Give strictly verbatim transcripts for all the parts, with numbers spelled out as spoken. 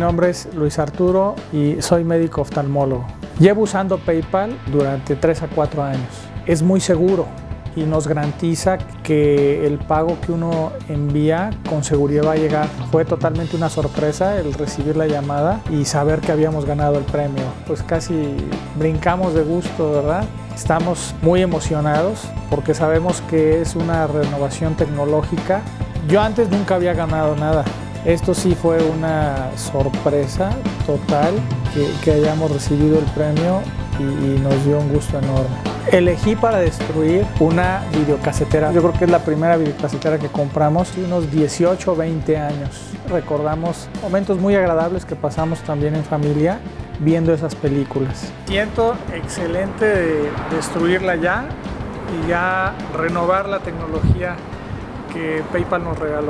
nombre es Luis Arturo y soy médico oftalmólogo. Llevo usando PayPal durante tres a cuatro años. Es muy seguro y nos garantiza que el pago que uno envía con seguridad va a llegar. Fue totalmente una sorpresa el recibir la llamada y saber que habíamos ganado el premio. Pues casi brincamos de gusto, ¿verdad? Estamos muy emocionados porque sabemos que es una renovación tecnológica. Yo antes nunca había ganado nada. Esto sí fue una sorpresa total que, que hayamos recibido el premio y, y nos dio un gusto enorme. Elegí para destruir una videocasetera. Yo creo que es la primera videocasetera que compramos hace unos dieciocho o veinte años. Recordamos momentos muy agradables que pasamos también en familia viendo esas películas. Siento excelente de destruirla ya y ya renovar la tecnología que PayPal nos regaló.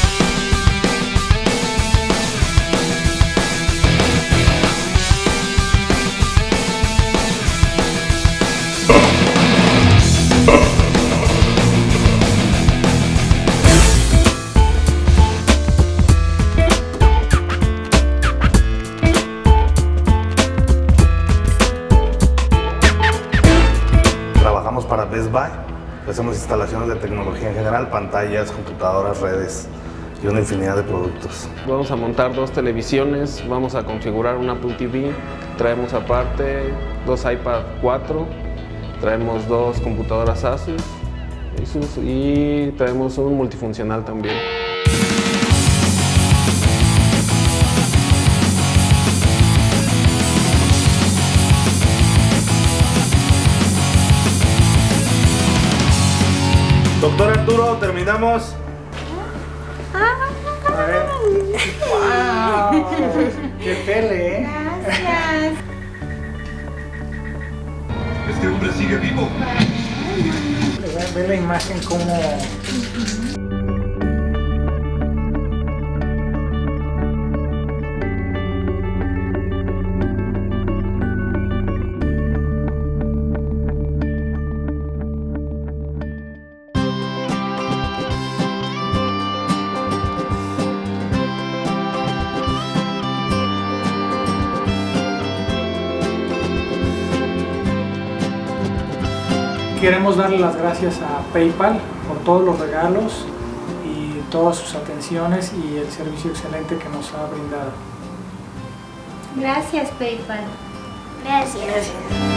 Trabajamos para Best Buy, hacemos instalaciones de tecnología en general, pantallas, computadoras, redes y una infinidad de productos. Vamos a montar dos televisiones, vamos a configurar un Apple T V, traemos aparte dos iPad cuatro, traemos dos computadoras Asus y traemos un multifuncional también. Doctor Arturo, terminamos. A ver. ¡Wow! ¡Qué tele, eh! Gracias. Este hombre sigue vivo. Ve la imagen como... Queremos darle las gracias a PayPal por todos los regalos y todas sus atenciones y el servicio excelente que nos ha brindado. Gracias, PayPal. Gracias. Gracias.